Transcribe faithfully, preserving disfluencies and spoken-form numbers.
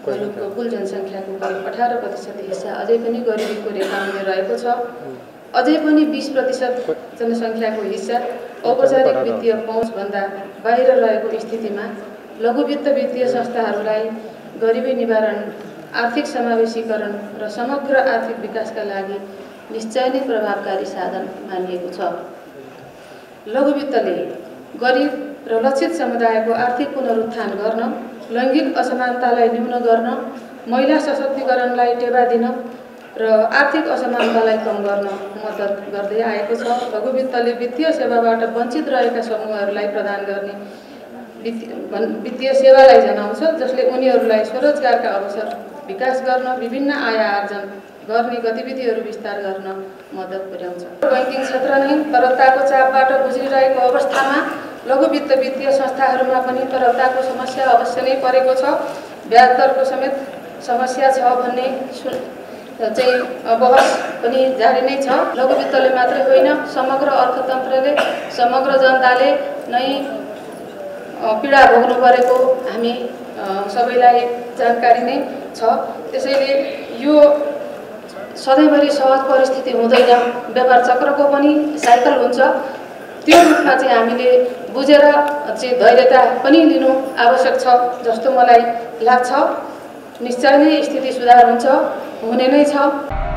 मुलुकको कुल जनसङ्ख्याको करिब अठार प्रतिशत हिस्सा अझै पनि गरिबीको रेखामुनि रहेको छ। अझै पनि बीस प्रतिशत जनसङ्ख्याको हिस्सा औपचारिक वित्तीय पहुँचभन्दा बाहिर रहेको स्थितिमा लघुवित्त वित्तीय संस्थाहरूलाई गरिबी निवारण, आर्थिक समावेशीकरण र समग्र आर्थिक विकासका लागि निश्चय नै प्रभावकारी साधन मानिएको छ। लघुवित्तले गरिब र लक्षित समुदायको आर्थिक पुनरुत्थान गर्न, लैङ्गिक असमानतालाई न्यून गर्न, महिला सशक्तिकरणलाई टेवा दिन र आर्थिक असमानतालाई कम गर्न मद्दत गर्दै आएको छ। लघुवित्तले वित्तीय सेवाबाट वञ्चित रहेका समूहहरूलाई प्रदान गर्ने वित्तीय सेवालाई जनाउँछ, जसले उनीहरूलाई स्वरोजगारका अवसर विकास गर्न, विभिन्न आय आर्जन गर्ने गतिविधिहरू विस्तार गर्न मद्दत पुर्याउँछ। बैंकिङ क्षेत्र नै तरलताको चापबाट गुज्रिरहेको अवस्थामा लघुवित्त वित्तीय संस्थाहरूमा पनि तरलताको समस्या अवश्य नै परेको छ। ब्याज दरको समेत समस्या छ भन्ने चाहिँ बहस पनि जारी नै छ। लघुवित्तले मात्रै होइन, समग्र अर्थतन्त्रले, समग्र जनताले नै पीडा भोग्नु परेको हामी सबैलाई जानकारी नै छ। त्यसैले यो सधैँभरि सहज परिस्थिति हुँदैन, व्यापार चक्रको पनि साइकल हुन्छ। त्यो रूपमा चाहिँ हामीले बुझेर चाहिँ धैर्यता पनि लिनु आवश्यक छ जस्तो मलाई लाग्छ। निश्चय नै स्थिति सुधार हुन्छ, हुने नै छ।